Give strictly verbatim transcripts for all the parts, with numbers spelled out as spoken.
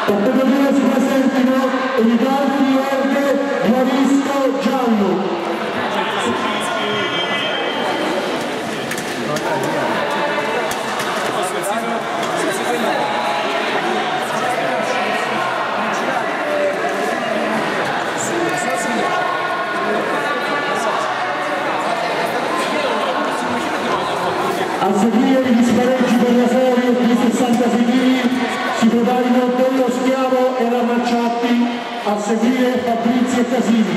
Per categoria si presentino i Galti Verde Morisco Giallo. A seguire i dispareggi per la serie di sessantasei chili si preparino Dello Schiavo e la Marciatti, a seguire Fabrizio e Casini.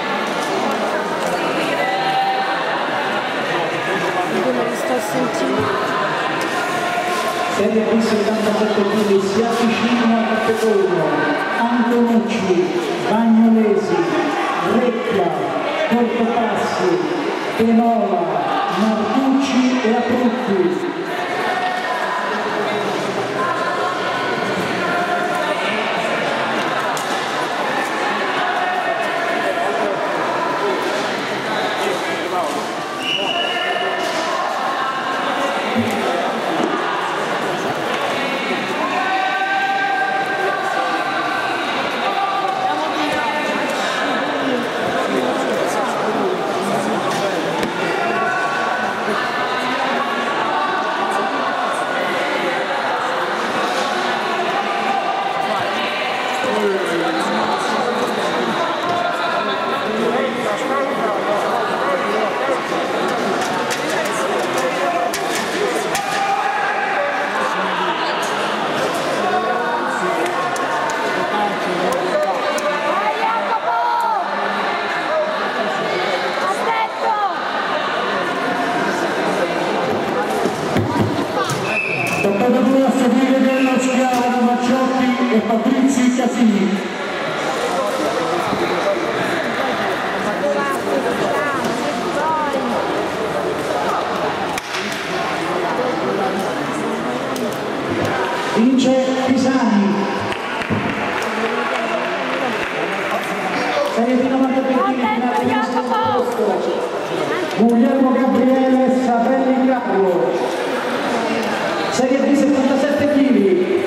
Serie B settantasette chili si avvicinano al capitolo uno. Antonucci, Bagnolesi, Recchia, Portopassi, Penola, Martucci e Abruzzi. Toccato a seguire Dello Schiavo, Marciotti e Fabrizio Casini. Vince Pisani. Serie B novantatré chili, finale di secondo posto. Guglielmo Gabriele Savelli Carlo. Serie B settantasette chili.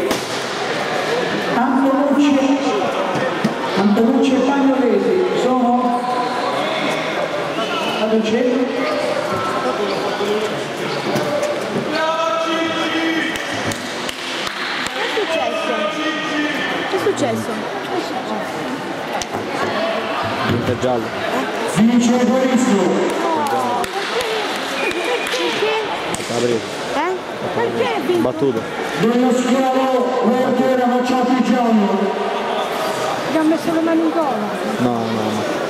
Antonucci, Antonucci e Bagnolesi sono ad un centro. Che è successo? È giallo. Vince Borisco. Eh? Perché vinto? Battuto. Dello Schiavo, Verde, Marciotti Giallo. Gli ha messo le mani in gola. No, no, no.